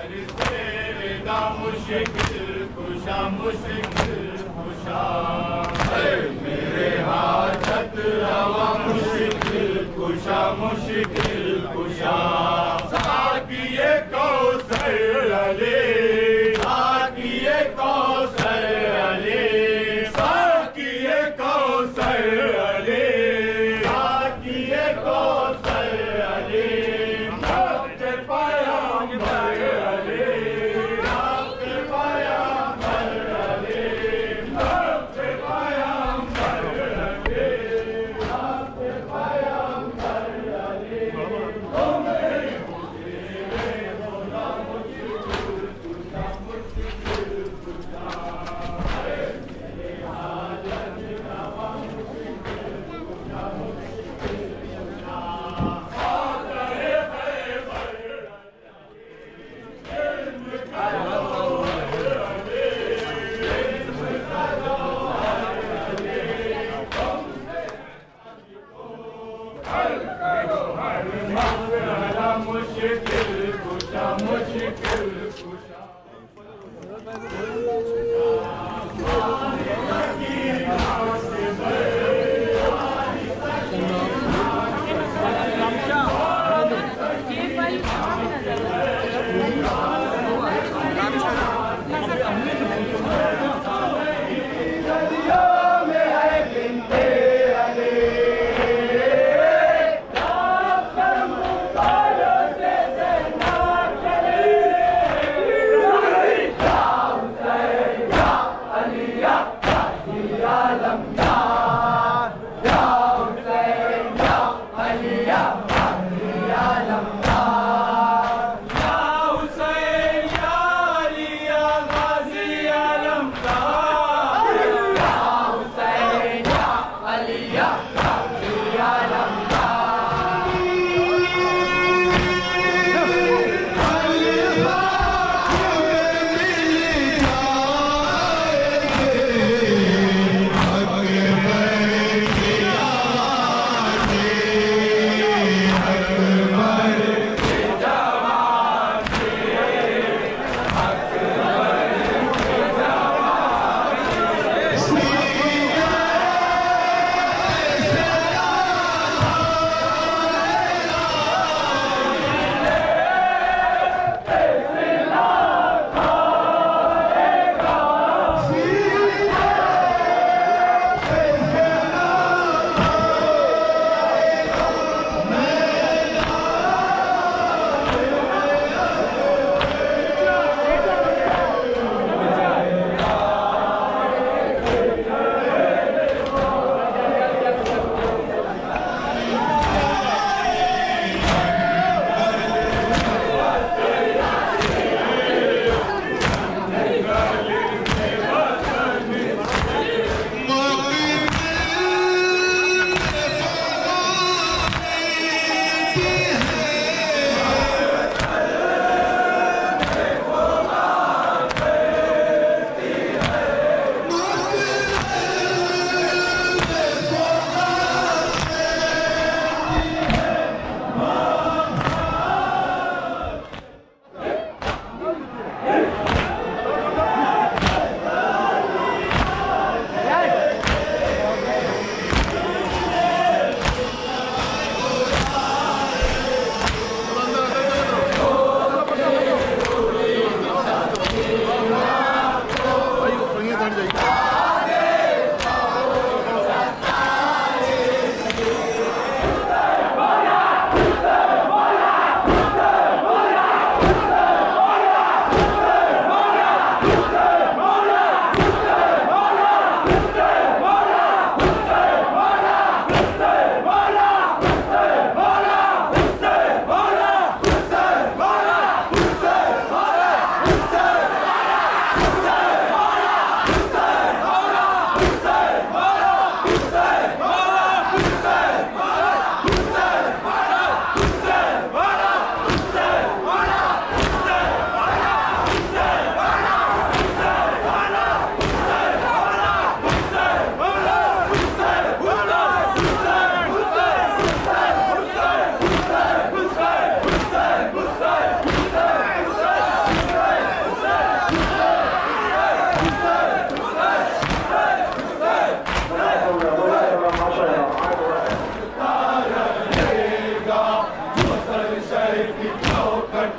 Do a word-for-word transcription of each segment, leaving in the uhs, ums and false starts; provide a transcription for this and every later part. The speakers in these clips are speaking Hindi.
मुश्किल कुशा मुश्किल कुशा मेरे हाजत रवा मुश्किल कुशा मुश्किल कुशा साकिए कौसर अली साकिए कौसर अली साकिए कौसर अली साकिए कौसर अली आपके पैगंबर अली Oh,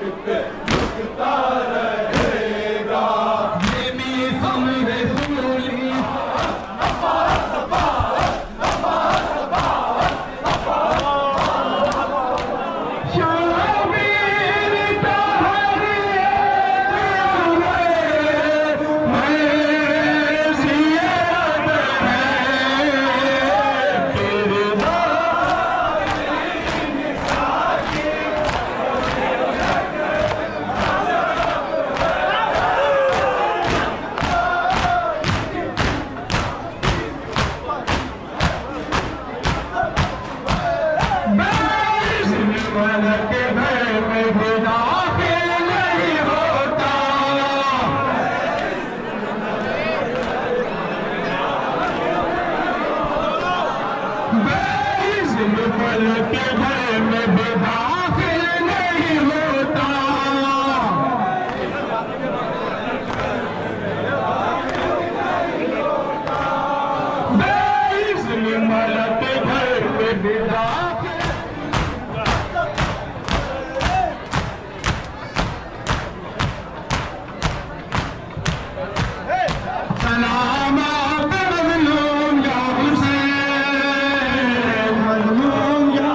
इश्क झुकता रहेगा। ये भी हमरे सूली के घर में बेदाखिल नहीं होता। बेइज्जत मलक के घर में बेदाखिल। सलाम मजलूम या हुसैन, मजलूम या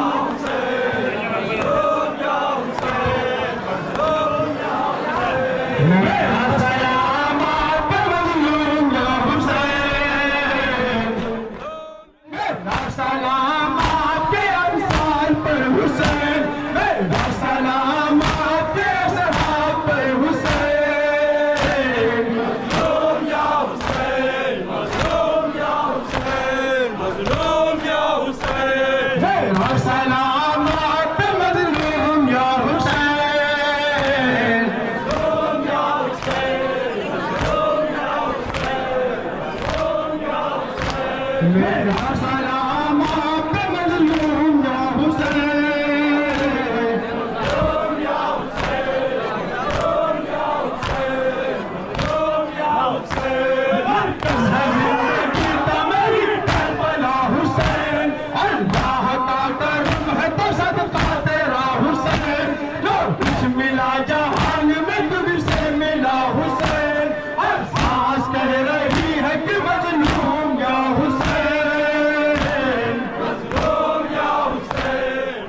सलाम आपके अवसान पर हुसैन, मेरा सलाम आपके सहाब पर हुसैन। मज़लूम या हुसैन, मज़लूम या हुसैन, मज़लूम या हुसैन, मेरा सलाम आपके मज़लूम या हुसैन, मज़लूम या हुसैन, मज़लूम या हुसैन, मज़लूम या हुसैन, मेरा सलाम आपके मज़लूम या हुसैन, मज़लूम या हुसैन, मज़लूम या हुसैन, मज़लूम या हुसैन। मरकज़ है ज़िंदगी का मेरी करबला हुसैन, अल्लाह का करम है तो सदका तेरा हुसैन। जो कुछ मिला जहान में तुझसे मिला हुसैन, हर सांस कह रही है कि मज़लूम या हुसैन, मज़लूम या हुसैन,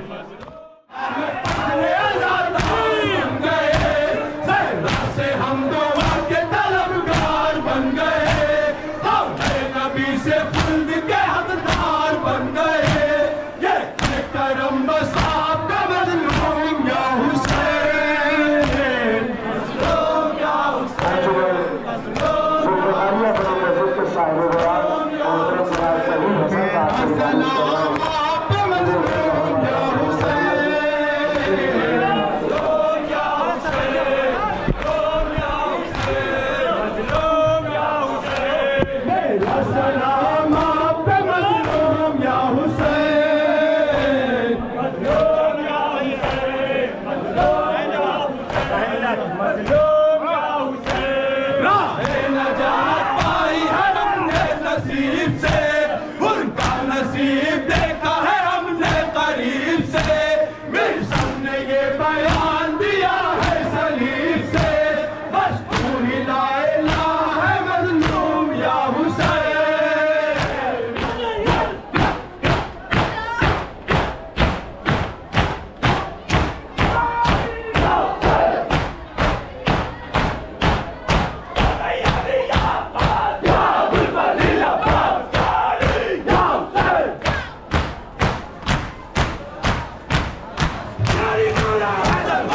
बन गए ज़हरा से हम दुआ के तलबगार बन गए, हम नबी से खुल्द के हकदार बन गए। ये करम बस आपका मज़लूम या हुसैन, मज़लूम या हुसैन, मज़लूम सलाम आपके मज़लूम या हुसैन, मज़लूम या हुसैन, मज़लूम या हुसैन, मज़लूम या हुसैन, मेरा सलाम आपके मज़लूम या हुसैन, मज़लूम या हुसैन, मज़लूम या हुसैन, मज़लूम या हुसैन। राहे नजात पाई है हमने नसीब से, उनका नसीब देखा है हमने करीब से, मेरे सामने ये बयान दिया है सलीब से, बस तू ही ला इलाहा है मज़लूम या हुसैन। Ready,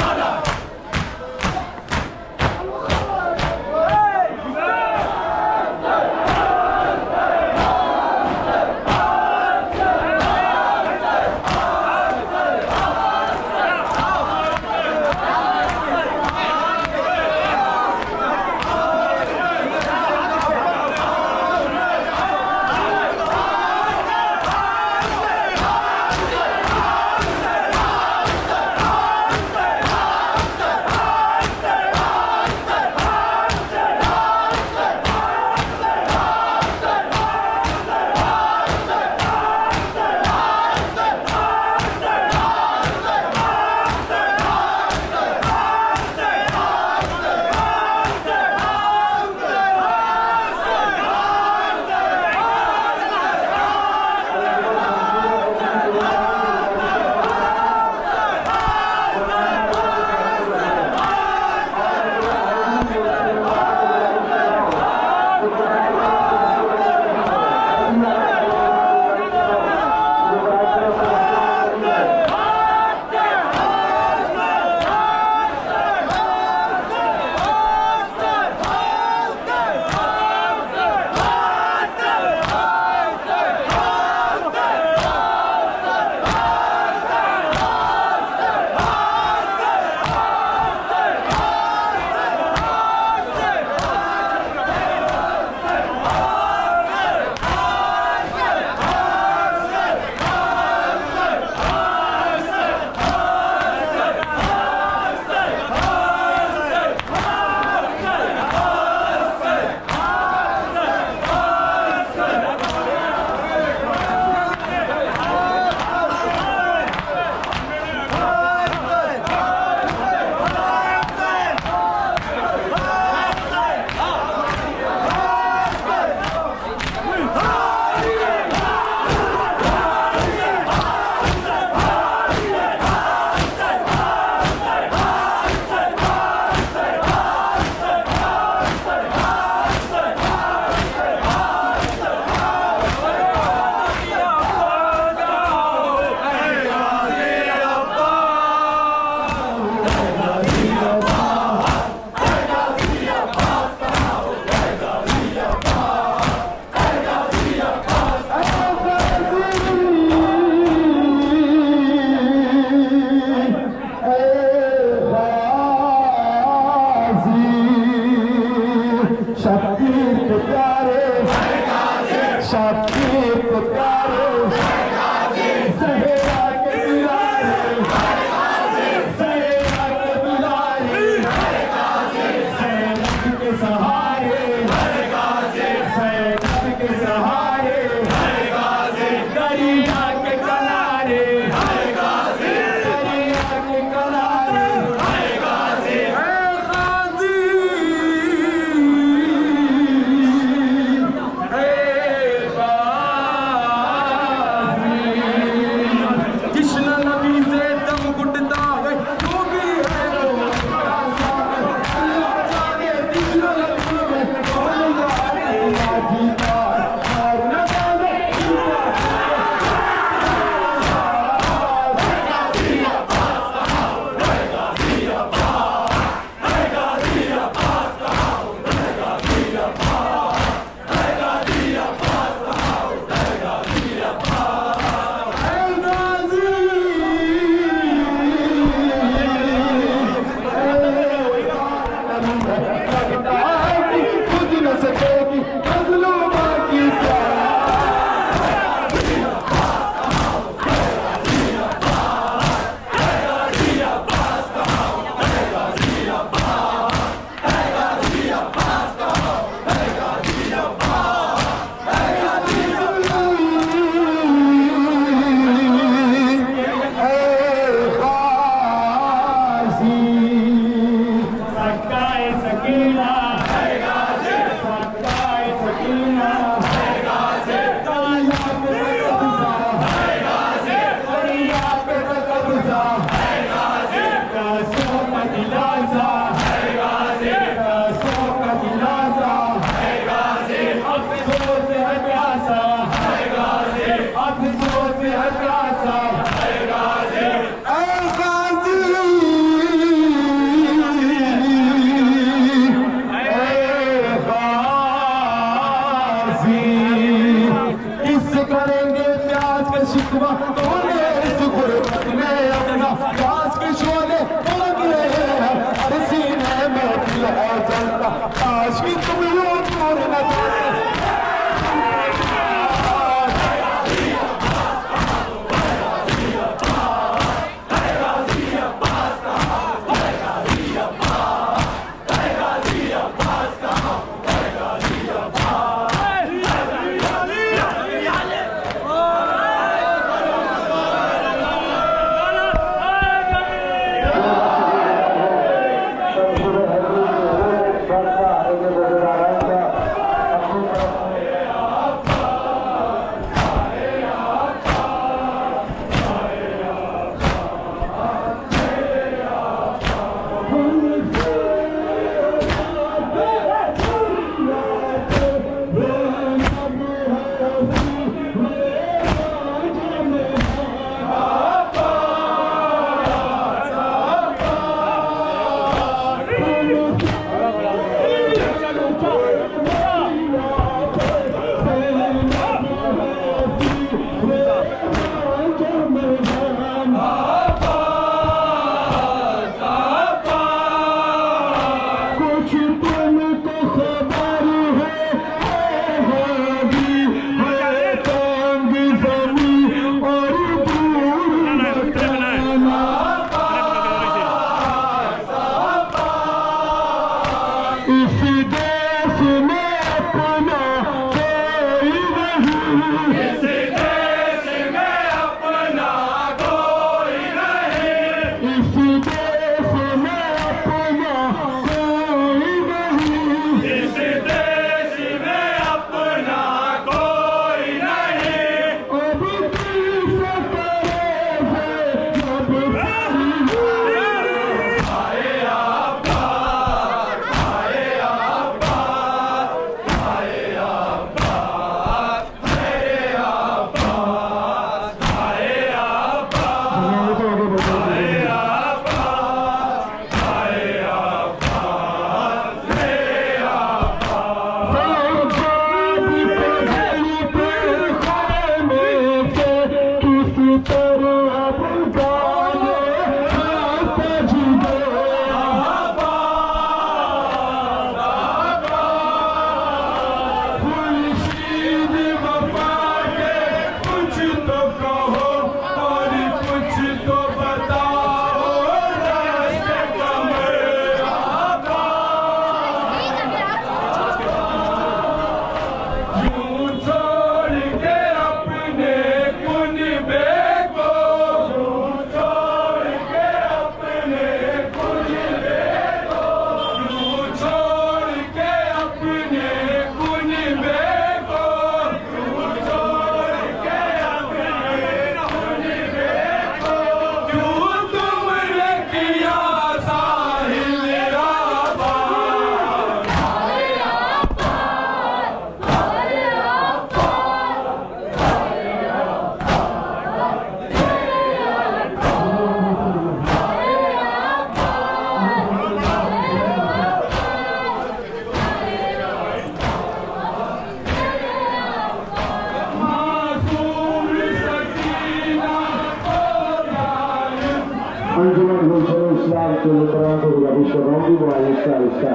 के मुकर्रम को गुलाबी शर्माऊंगी वो आहिस्ता आहिस्ता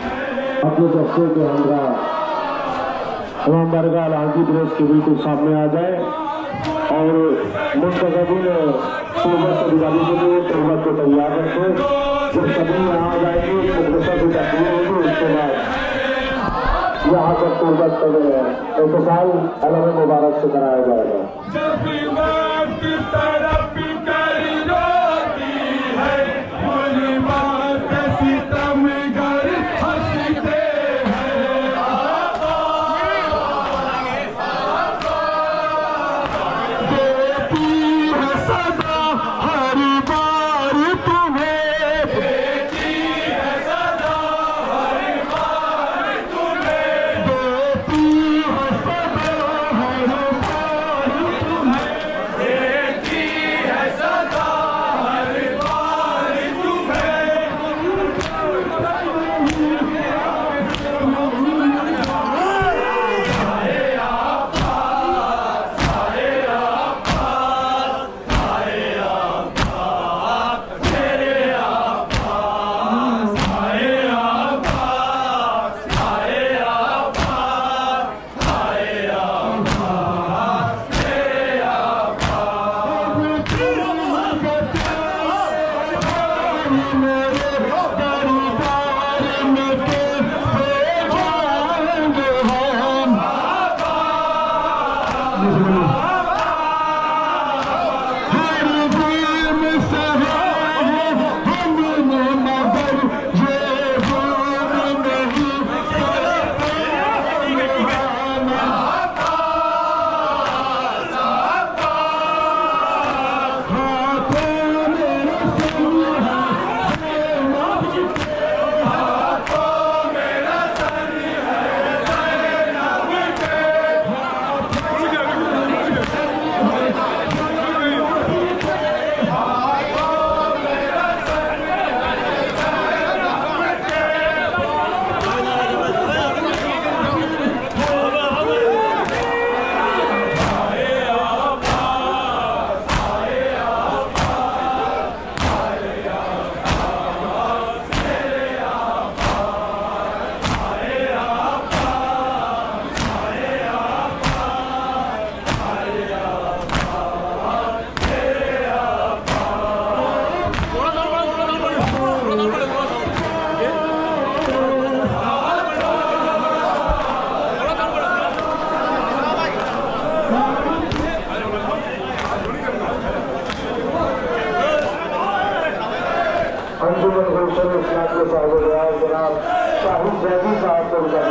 अपने दस्ते के हमरा तमाम बरगाह लालजी ब्रेस के बिल्कुल सामने आ जाए और मुंतजबीन सोबत से गुलाबी के लिए सोबत को तैयार रखें। जब सभी यहाँ आ जाएंगे मदरसा की तकलीफ होगी उसके बाद यहाँ पर सोबत एहतसाल अलम मुबारक से कराया जाएगा। अंजुमन गुलशन इस्लाम के साहिब जनाब शाहिद जैदी साहब को उनका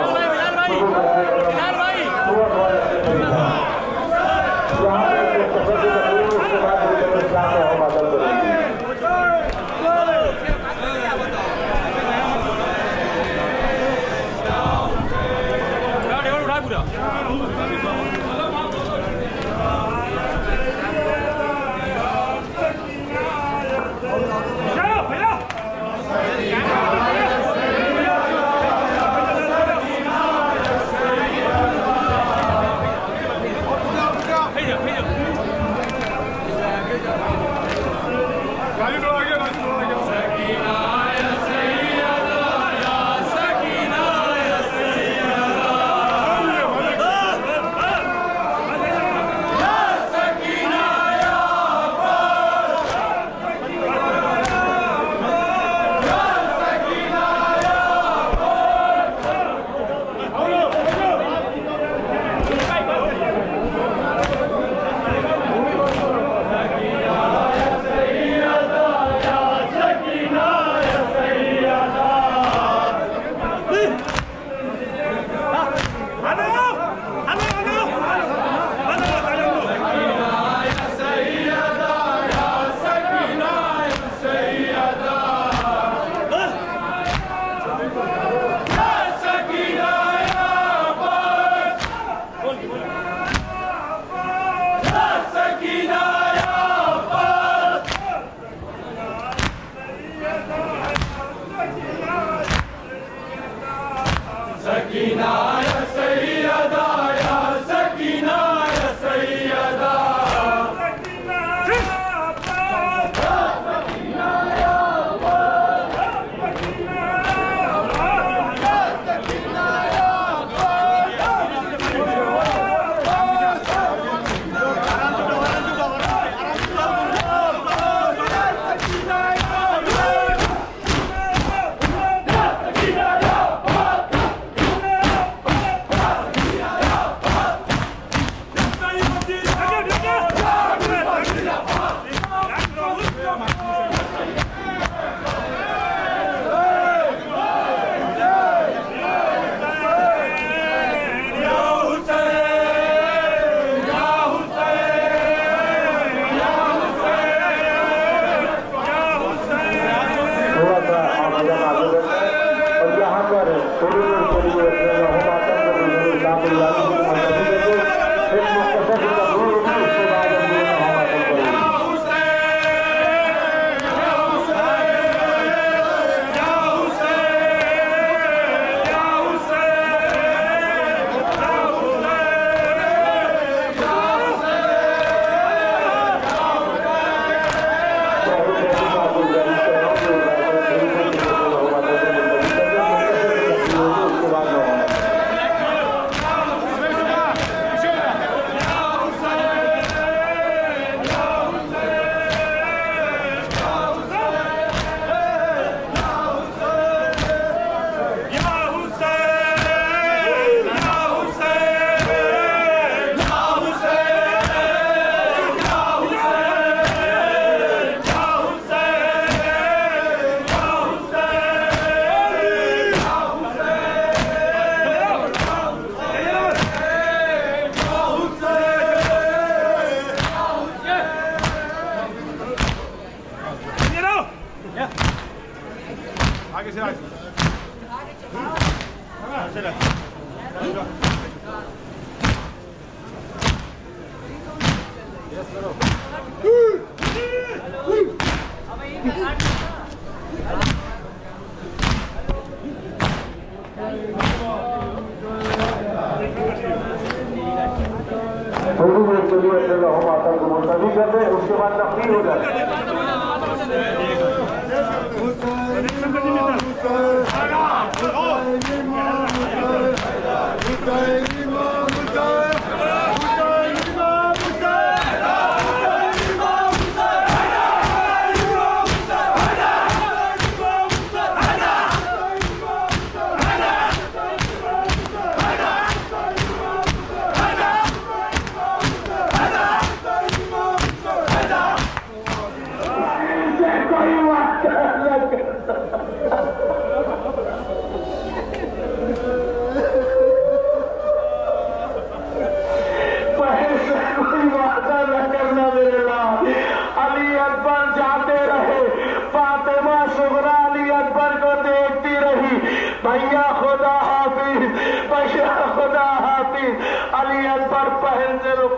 थोड़ी देर के लिए अपने लहो माता को मुलतवी कर दे, उसके बाद तकरीर हो जाए।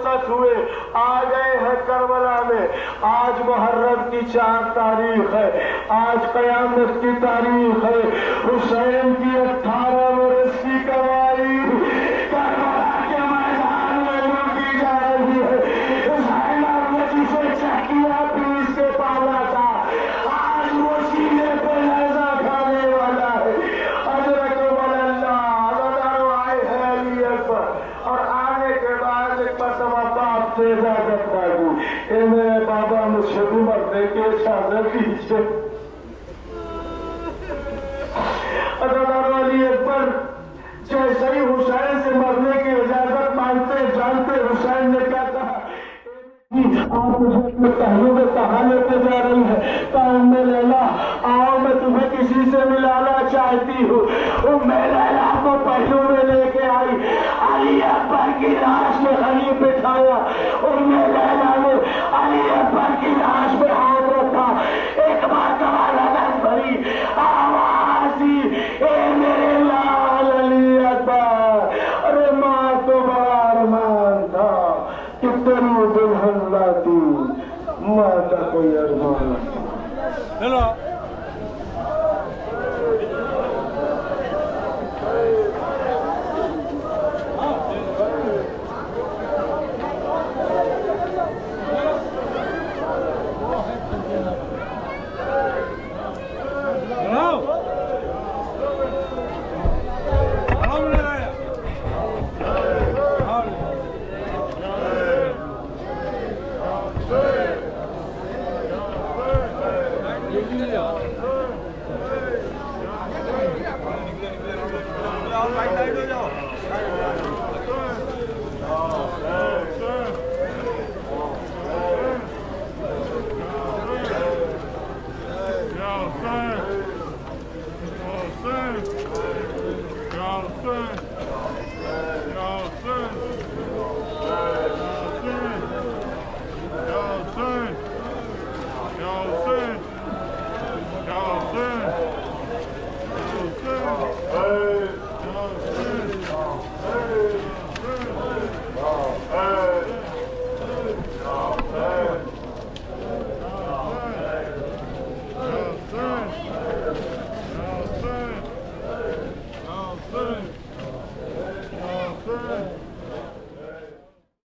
शौकत हुए, आ गए हैं करबला में। आज मुहर्रम की चार तारीख है, आज कयामत की तारीख है। हुसैन की अठारह बरस की कवाई करबला के मैदान में लूटी जा रही है। ज़ैनब ने जिसे चकिया पीस के पाला था, आज वो सीने पे लहजा खाने वाला है। हज़रत आए हैं अली अकबर और आने के बाद एक मरतबा बाप से इजाजत मांगी, ए मेरे बाबा मुझे भी मरने की इजाजत दीजिए। अली अकबर जैसे ही हुसैन से मरने की इजाजत मांगते जानते हुसैन ने क्या कहा, आप मुझे अपने पहलू में कहा लेके जा रही है, काम में लैला आओ मैं तुम्हें किसी से मिलाना चाहती हूँ। मैं लैला को पहलू में लेके आई, अली अकबर की लाश में हली बिठाया और मैं लैला ने अली अकबर की लाश में हाथ रखा। एक बार कहा लगन भरी आवाज दी, ए मेरे लाल अली अकबर। अरे माँ तो बड़ा अरमान था कि तेरी दुल्हन लाती, माँ का कोई अरमान नहीं। साइड हो जाओ।